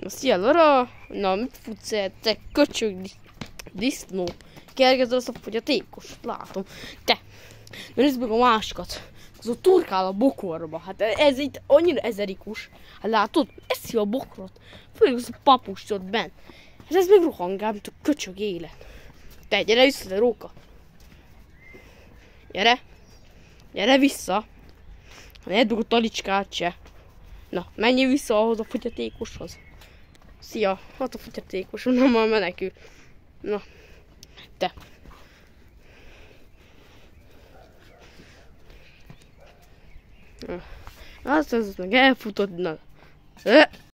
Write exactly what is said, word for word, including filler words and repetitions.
Na szia Lara! Na mit futsz el, te köcsög disznó? Kergezzel azt a fogyatékos, látom. Te! Na nézd meg a másikat. Az ott turkál a bokorba. Hát ez itt annyira ezerikus. Hát látod? Eszi a bokrot. Főleg az a papust ott bent. Hát ez meg rohangál, mint a köcsög élet. Te, gyere vissza, te róka. Gyere. Gyere vissza. Ne dugod a talicskát se. Na, menjél vissza ahhoz a fogyatékoshoz. Szia, hát a fogyatékos, onnan már menekül. Na, te. Na, azt az meg elfutod, na.